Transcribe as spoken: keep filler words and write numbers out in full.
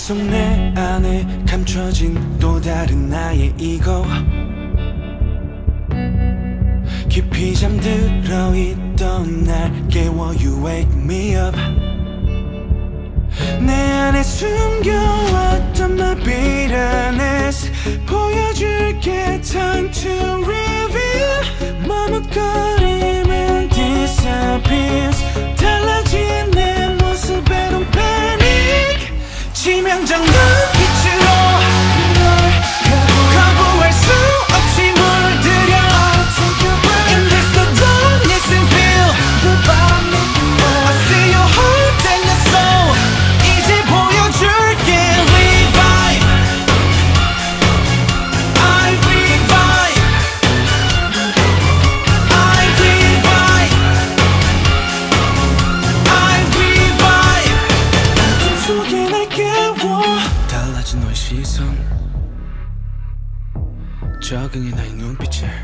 계속 내 안에 감춰진 또 다른 나의 이거 깊이 잠들어 있던 날 깨워 You wake me up 내 안에 숨겨왔던 my bitterness 보여줄게 time to reveal 머뭇거림은 disappears 달라진 내 모습에 don't panic 치명적 눈빛으로 널 거부할 수 없이 물들여 In this so don't listen feel I see your heart and your soul 이제 보여줄게 Revive I revive I revive I revive 어둠속에 날 깨워 달라진 너의 시선 적응해 나의 눈빛에